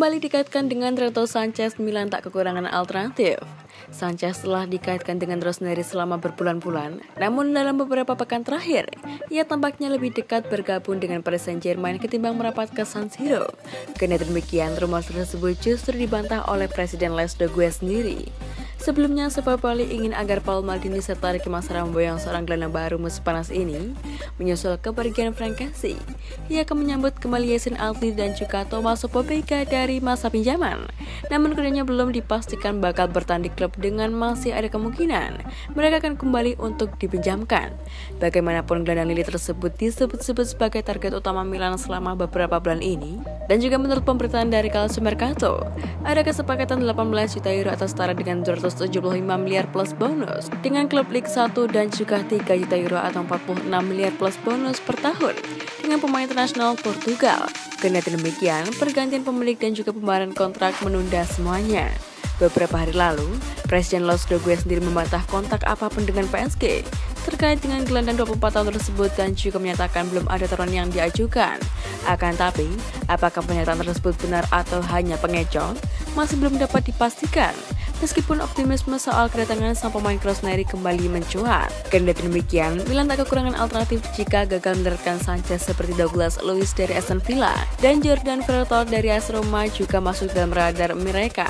kembali dikaitkan dengan Renato Sanches. Milan tak kekurangan alternatif. Sanches telah dikaitkan dengan Rossoneri selama berbulan-bulan, namun dalam beberapa pekan terakhir, ia tampaknya lebih dekat bergabung dengan Paris Saint-Germain ketimbang merapat ke San Siro. Kendati demikian, rumor tersebut justru dibantah oleh Presiden Les de Guiers sendiri. Sebelumnya, Sapapoli ingin agar Paul Maldini serta Ricky Massara memboyong seorang gelandang baru musim panas ini. Menyusul kepergian Frank Kessie, ia akan menyambut kembali Yacine Adli dan juga Thomas Opopeka dari masa pinjaman. Namun keduanya belum dipastikan bakal bertahan di klub dengan masih ada kemungkinan mereka akan kembali untuk dipinjamkan. Bagaimanapun, gelandang lili tersebut disebut-sebut sebagai target utama Milan selama beberapa bulan ini. Dan juga menurut pemberitaan dari Calcio Mercato, ada kesepakatan 18 juta euro atau setara dengan 275 miliar plus bonus dengan klub Liga 1 dan juga 3 juta euro atau 46 miliar plus bonus per tahun dengan pemain internasional Portugal. Kendati demikian, pergantian pemilik dan juga pembayaran kontrak menunda semuanya. Beberapa hari lalu, Presiden Les de Guiers sendiri membantah kontak apapun dengan PSG terkait dengan gelandang 24 tahun tersebut dan juga menyatakan belum ada tawaran yang diajukan. Akan tapi, apakah pernyataan tersebut benar atau hanya pengecoh masih belum dapat dipastikan. Meskipun optimisme soal kedatangan sang pemain Rossoneri kembali mencuat. Kendati demikian, Milan tak kekurangan alternatif jika gagal mendaratkan Sanches seperti Douglas Luiz dari Aston Villa dan Jordan Vertonghen dari AS Roma juga masuk dalam radar mereka.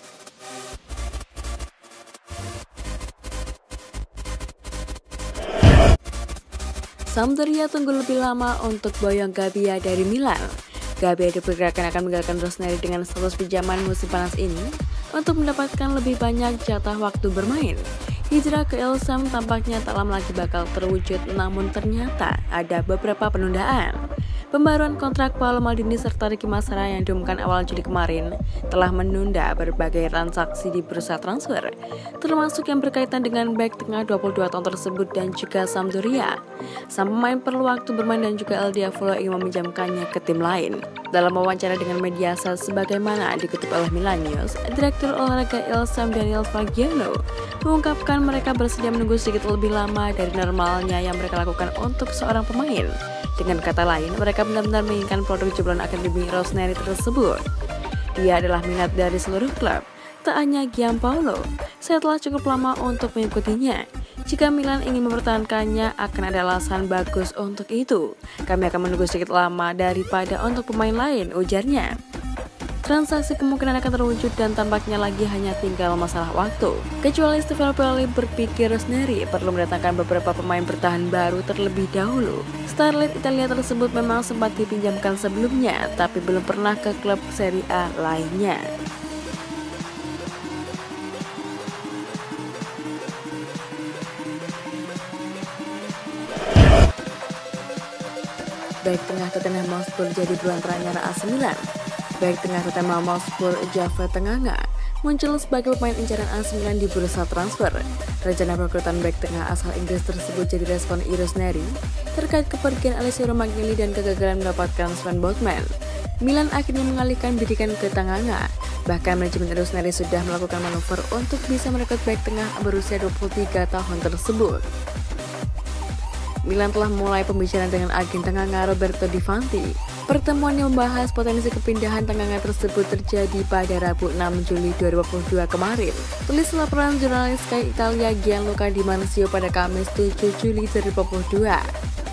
Sampdoria tunggu lebih lama untuk boyong Gabbia dari Milan. Gabbia diperkirakan akan meninggalkan Rossoneri dengan status pinjaman musim panas ini untuk mendapatkan lebih banyak jatah waktu bermain. Hijrah ke Ilsam tampaknya tak lama lagi bakal terwujud, namun ternyata ada beberapa penundaan. Pembaruan kontrak Paolo Maldini serta Ricky Massara yang diumumkan awal Juli kemarin telah menunda berbagai transaksi di bursa transfer, termasuk yang berkaitan dengan bek tengah 22 tahun tersebut dan juga Sampdoria. Sang pemain perlu waktu bermain dan juga El Diavolo ingin meminjamkannya ke tim lain. Dalam wawancara dengan Mediaset sebagaimana dikutip oleh Milan News, Direktur Olahraga Ilsam Daniel Fagiano mengungkapkan mereka bersedia menunggu sedikit lebih lama dari normalnya yang mereka lakukan untuk seorang pemain. Dengan kata lain, mereka benar-benar menginginkan produk jebolan akademi Rossoneri tersebut. Dia adalah minat dari seluruh klub, tak hanya Giampaolo. Saya telah cukup lama untuk mengikutinya. Jika Milan ingin mempertahankannya, akan ada alasan bagus untuk itu. Kami akan menunggu sedikit lama daripada untuk pemain lain, ujarnya. Transaksi kemungkinan akan terwujud dan tampaknya lagi hanya tinggal masalah waktu. Kecuali Sapapoli berpikir Rossoneri perlu mendatangkan beberapa pemain bertahan baru terlebih dahulu. Starlet Italia tersebut memang sempat dipinjamkan sebelumnya, tapi belum pernah ke klub Serie A lainnya. Baik tengah Tottenham Hotspur jadi buruan teranyar AC Milan. Baik tengah Tottenham Hotspur Java Tenganga muncul sebagai pemain incaran AC Milan di bursa transfer. Rencana perekrutan back tengah asal Inggris tersebut jadi respon Rossoneri terkait kepergian Alessandro Magnelli dan kegagalan mendapatkan Sven Botman. Milan akhirnya mengalihkan bidikan ke Tenganga. Bahkan manajemen Rossoneri sudah melakukan manuver untuk bisa merekrut back tengah berusia 23 tahun tersebut. Milan telah mulai pembicaraan dengan agen Tenganga Roberto Di Fanti. Pertemuan yang membahas potensi kepindahan Tenganga tersebut terjadi pada Rabu 6 Juli 2022 kemarin. Tulis laporan jurnalis Sky Italia Gianluca Di Marzio pada Kamis 7 Juli 2022.